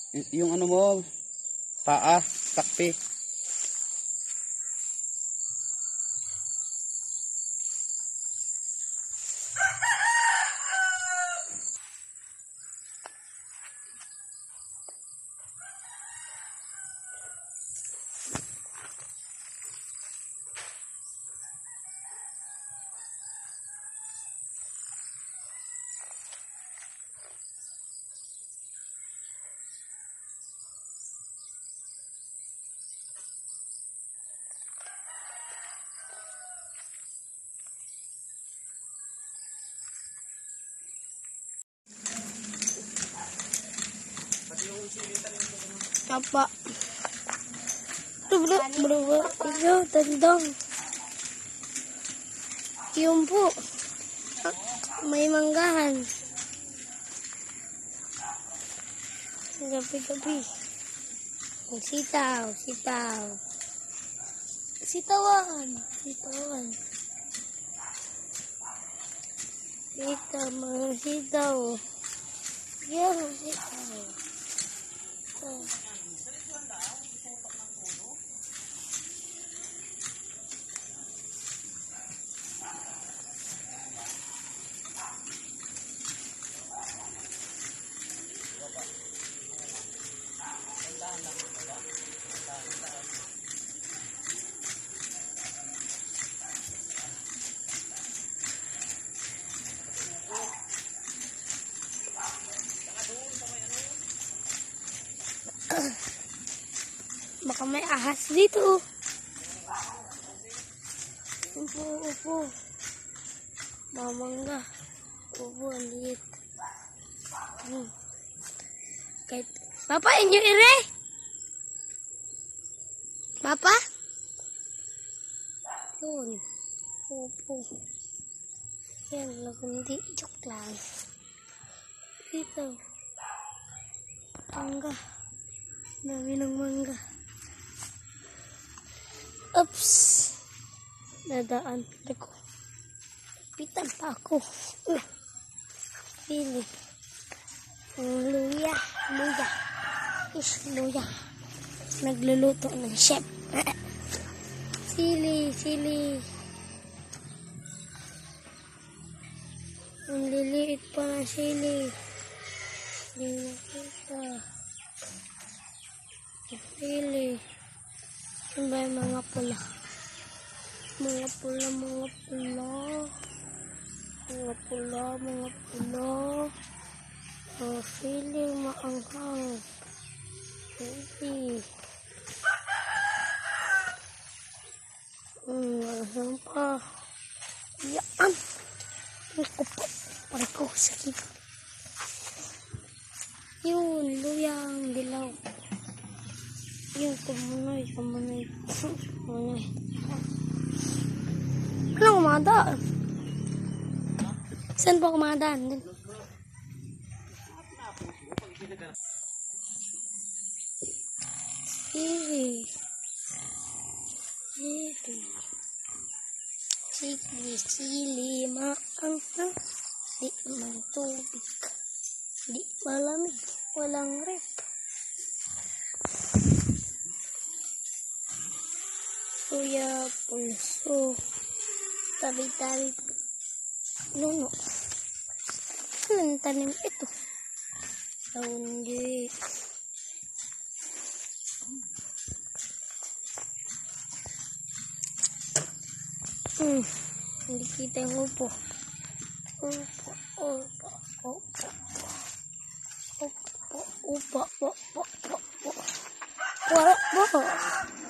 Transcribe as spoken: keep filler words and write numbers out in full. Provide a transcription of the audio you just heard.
Y- yung ano mo, paa, takpi. Apa? Bro, bro, bro, iyo, tandang. Yung po. May manggahan. Gabi-gabi. Sitaw, sitaw. Sitawan, sitawan. Sitaw, mga sitaw. Yan, sitaw. Oh. Baka may ahas dito. Upo, upo. Mamangga. Upo, ang liit. Hmm. Kahit... Papa, inyo ire? Papa? Yun. Upo. Yan, lagundi. Joke lang. Dito. Mangga. Dami ng mangga. Oops. Nadaan ko. Pitan pa ako. Sili. Luya. Luya. Is luya. Nagluluto ng chef. Sili. Sili. Ang liliit pa ng sili. Hindi nakita. Sili. Ano ba yung mga pula? Mga pula, mga pula. Mga pula, mga pula. Oh, sili, maanghang. Sili. Hmm, maanghang pa. Yan. Ang kupo. Parang ko sakit. Yun, luyang, dilaw. Yung kumunoy, kumunoy, kumunoy. Ano kumadaan? Saan ba kumadaan? Sili. Sili. Sili, sili, maanghang. Di man tubig. Di malamig. Walang rep. Kuya pulso. Tabi-tabi. Nuno. Anong tanim ito? Hindi. Hmm. Hindi kita yung upo. Upo. Upo. Upo. Upo. Upo. Upo. Upo. Upo. Upo.